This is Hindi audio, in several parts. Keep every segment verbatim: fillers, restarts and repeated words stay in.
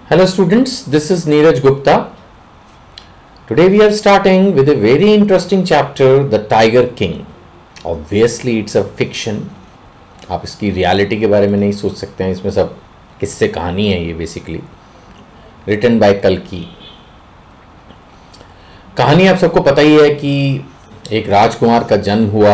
Hello students, this is Neeraj Gupta. Today we are starting with a very interesting chapter, The Tiger King. Obviously it's a fiction. आप इसकी reality के बारे में नहीं सोच सकते हैं, इसमें सब किस्से कहानी है ये basically. Written by Kalki. कहानी आप सबको पता ही है कि एक राजकुमार का जन्म हुआ,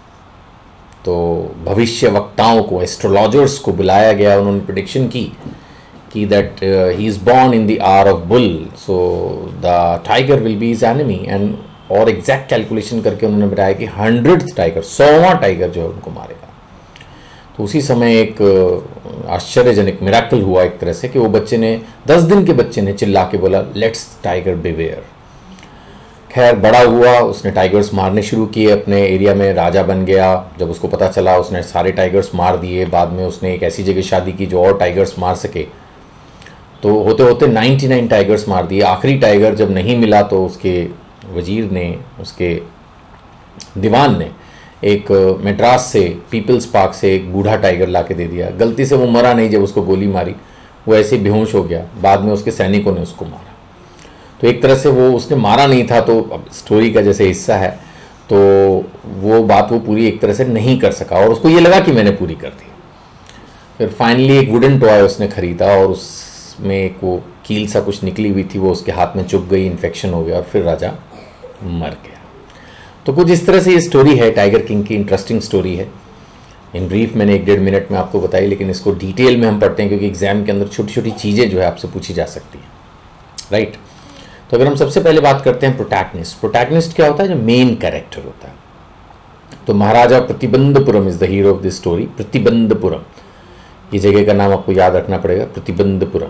तो भविष्य वक्ताओं को, एस्ट्रोलॉजर्स को बुलाया गया. उन्होंने प्रेडिक्शन की कि that uh, he is born in the hour of bull, so the tiger will be his enemy. and और एग्जैक्ट कैलकुलेशन करके उन्होंने बताया कि हंड्रेड टाइगर, सौवां टाइगर जो है उनको मारेगा. तो उसी समय एक आश्चर्यजनक मिराकल हुआ एक तरह से कि वो बच्चे ने, दस दिन के बच्चे ने चिल्ला के बोला लेट्स टाइगर बिवेयर. खैर बड़ा हुआ, उसने टाइगर्स मारने शुरू किए, अपने एरिया में राजा बन गया. जब उसको पता चला उसने सारे टाइगर्स मार दिए. बाद में उसने एक ऐसी जगह शादी की जो और टाइगर्स मार सके, तो होते होते निन्यानवे टाइगर्स मार दिए. आखिरी टाइगर जब नहीं मिला तो उसके वजीर ने, उसके दीवान ने एक मद्रास से, पीपल्स पार्क से एक बूढ़ा टाइगर ला के दे दिया. गलती से वो मरा नहीं, जब उसको गोली मारी वो ऐसे बेहोश हो गया. बाद में उसके सैनिकों ने उसको मारा. तो एक तरह से वो, उसने मारा नहीं था, तो अब स्टोरी का जैसे हिस्सा है, तो वो बात वो पूरी एक तरह से नहीं कर सका और उसको ये लगा कि मैंने पूरी कर दी. फिर फाइनली एक वुडन टॉय उसने खरीदा और उस में एक वो कील सा कुछ निकली हुई थी, वो उसके हाथ में चुभ गई, इन्फेक्शन हो गया और फिर राजा मर गया. तो कुछ इस तरह से ये स्टोरी है टाइगर किंग की. इंटरेस्टिंग स्टोरी है. इन ब्रीफ मैंने एक डेढ़ मिनट में आपको बताई, लेकिन इसको डिटेल में हम पढ़ते हैं क्योंकि एग्जाम के अंदर छोटी छोटी चीज़ें जो है आपसे पूछी जा सकती हैं, राइट. तो अगर हम सबसे पहले बात करते हैं प्रोटैगनिस्ट. प्रोटैगनिस्ट क्या होता है? जो मेन कैरेक्टर होता है. तो Maharaja Pratibandapuram is the hero of this story. Pratibandapuram, ये जगह का नाम आपको याद रखना पड़ेगा, प्रतिबंधपुरम.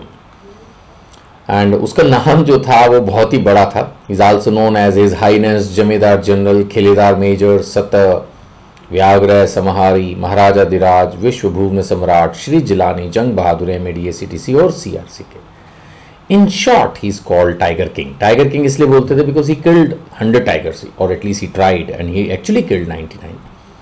एंड उसका नाम जो था वो बहुत ही बड़ा था. Is also known as his highness Jamedar general Khiledar major Sata Vyaghra समहारी महाराजा दिराज विश्वभूम सम्राट Shri Jilani Jung Bahadur M D C T C और C R C K. In short he is called tiger king. Tiger king इसलिए बोलते थे because he killed hundred tigers, और at least he tried and he actually killed ninety nine.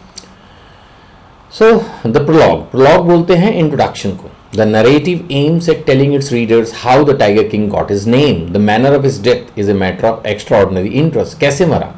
So the prologue. Prologue बोलते हैं इंट्रोडक्शन को. The narrative aims at telling its readers how the Tiger King got his name. The manner of his death is a matter of extraordinary interest. कैसे मरा?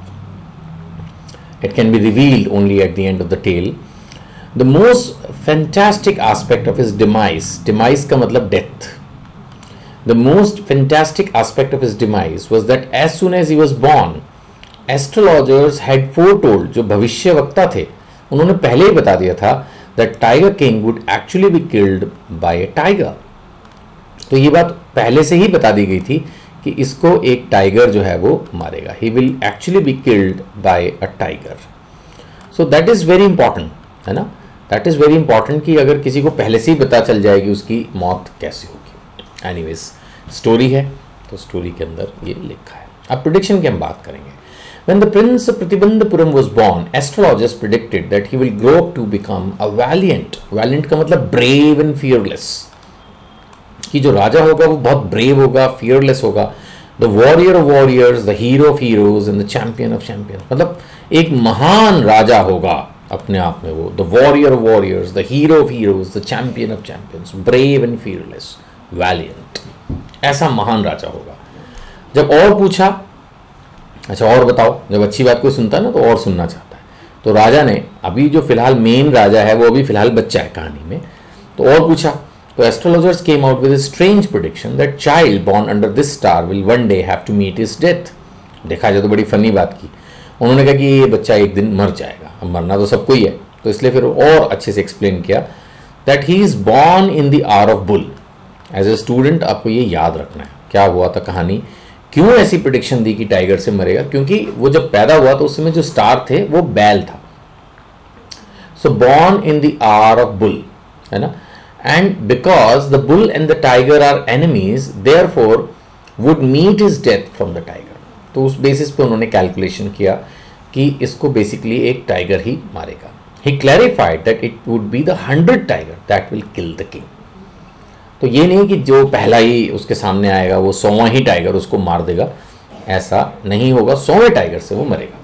It can be revealed only at the end of the tale. The most fantastic aspect of his demise. Demise का मतलब death. The most fantastic aspect of his demise was that as soon as he was born, astrologers had foretold, जो भविष्यवक्ता थे, उन्होंने पहले ही बता दिया था that Tiger King would actually be killed by a tiger. तो ये बात पहले से ही बता दी गई थी कि इसको एक टाइगर जो है वो मारेगा. He will actually be killed by a tiger. So that is very important, है ना. That is very important कि अगर किसी को पहले से ही पता चल जाए कि उसकी मौत कैसे होगी. Anyways, स्टोरी है तो स्टोरी के अंदर ये लिखा है. अब प्रेडिक्शन की हम बात करेंगे. When the prince of Pratibandhapuram was born, astrologers predicted that he will grow up to become a valiant. Valiant का मतलब brave and fearless. कि जो राजा होगा वो बहुत brave होगा, fearless होगा. The warrior of warriors, the hero of heroes and the champion of champions. मतलब एक महान राजा होगा अपने आप में वो. The warrior of warriors, the hero of heroes, the champion of champions. Brave and fearless, valiant. ऐसा महान राजा होगा. जब और पूछा, अच्छा और बताओ, जब अच्छी बात कोई सुनता है ना तो और सुनना चाहता है. तो राजा ने, अभी जो फिलहाल मेन राजा है वो अभी फिलहाल बच्चा है कहानी में, तो और पूछा. तो astrologers came out with a strange prediction that child born under this star will one day have to meet his death. देखा जाए तो बड़ी फनी बात की. उन्होंने कहा कि ये बच्चा एक दिन मर जाएगा. अब मरना तो सबको ही है, तो इसलिए फिर और अच्छे से एक्सप्लेन किया that he is born in the hour of bull. As a student आपको ये याद रखना है क्या हुआ था कहानी, क्यों ऐसी प्रेडिक्शन दी कि टाइगर से मरेगा. क्योंकि वो जब पैदा हुआ तो उस समय जो स्टार थे वो बैल था. So born in the hour of bull, है ना. And because the bull and the tiger are enemies, therefore would meet his death from the tiger. तो उस बेसिस पे उन्होंने कैलकुलेशन किया कि इसको बेसिकली एक टाइगर ही मारेगा. He clarified that it would be the hundred tiger that will kill the king. तो ये नहीं कि जो पहला ही उसके सामने आएगा वो सौवां ही टाइगर उसको मार देगा, ऐसा नहीं होगा. सौवें टाइगर से वो मरेगा.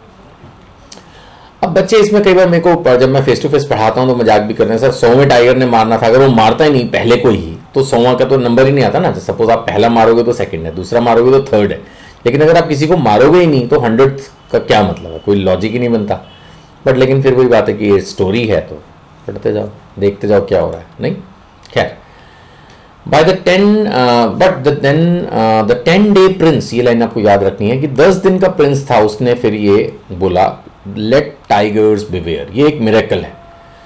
अब बच्चे इसमें कई बार मेरे को, जब मैं फेस टू फेस पढ़ाता हूँ तो मजाक भी करते हैं, सर सौवें टाइगर ने मारना था, अगर वो मारता ही नहीं पहले को ही तो सौवा का तो नंबर ही नहीं आता ना। सपोज आप पहला मारोगे तो सेकंड है, दूसरा मारोगे तो थर्ड है, लेकिन अगर आप किसी को मारोगे ही नहीं तो हंड्रेड का क्या मतलब है, कोई लॉजिक ही नहीं बनता। बट लेकिन फिर वही बात है कि ये स्टोरी है तो पढ़ते जाओ, देखते जाओ क्या हो रहा है। नहीं, खैर, by the ten but then the ten day prince, ये लाइन आपको याद रखनी है कि दस दिन का प्रिंस था, उसने फिर ये बोला लेट टाइगर्स बिवेयर। ये एक मिरेकल है।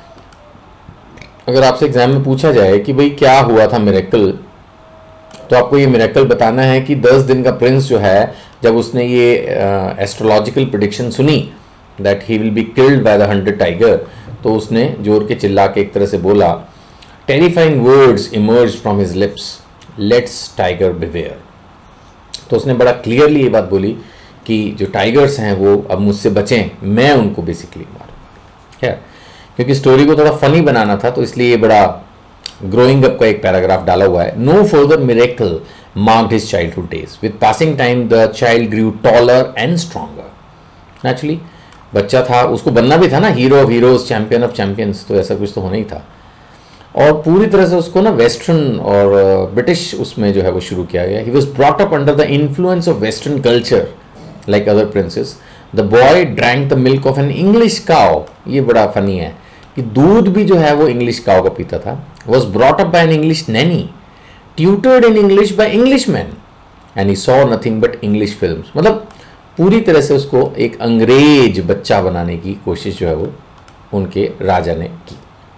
अगर आपसे एग्जाम में पूछा जाए कि भाई क्या हुआ था मिरेकल, तो आपको ये मिरेकल बताना है कि दस दिन का प्रिंस जो है, जब उसने ये एस्ट्रोलॉजिकल प्रेडिक्शन सुनी that he will be killed by the hundred tiger, तो उसने जोर के चिल्ला के एक तरह से बोला, terrifying words emerge from his lips, let's tiger beware. तो उसने बड़ा क्लियरली ये बात बोली कि जो टाइगर्स हैं वो अब मुझसे बचें, मैं उनको बेसिकली मारूंगा। खैर, क्योंकि स्टोरी को थोड़ा फनी बनाना था तो इसलिए ये बड़ा ग्रोइंग अप का एक पैराग्राफ डाला हुआ है। No further miracle marked his childhood days, with passing time the child grew taller and stronger. Naturally बच्चा था, उसको बनना भी था ना, hero of heroes, champion of champions, तो ऐसा कुछ तो होना ही था। और पूरी तरह से उसको ना वेस्टर्न और ब्रिटिश उसमें जो है वो शुरू किया गया। He was brought up under the influence of western culture like other princes. The boy drank the milk of an English cow. ये बड़ा फनी है कि दूध भी जो है वो इंग्लिश काउ का पीता था। Was brought up by an English nanny, tutored in English by English man, and he saw nothing but English films. मतलब पूरी तरह से उसको एक अंग्रेज बच्चा बनाने की कोशिश जो है वो उनके राजा ने की।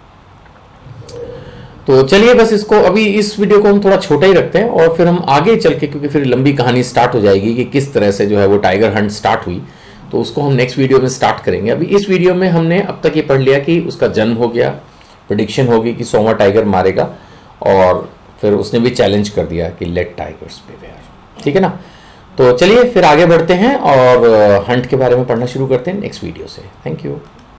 तो चलिए बस इसको अभी इस वीडियो को हम थोड़ा छोटा ही रखते हैं और फिर हम आगे चल के, क्योंकि फिर लंबी कहानी स्टार्ट हो जाएगी कि किस तरह से जो है वो टाइगर हंट स्टार्ट हुई, तो उसको हम नेक्स्ट वीडियो में स्टार्ट करेंगे। अभी इस वीडियो में हमने अब तक ये पढ़ लिया कि उसका जन्म हो गया, प्रेडिक्शन होगी कि सौवा टाइगर मारेगा, और फिर उसने भी चैलेंज कर दिया कि लेट टाइगर्स बिवेयर। ठीक है ना। तो चलिए फिर आगे बढ़ते हैं और हंट के बारे में पढ़ना शुरू करते हैं नेक्स्ट वीडियो से। Thank you.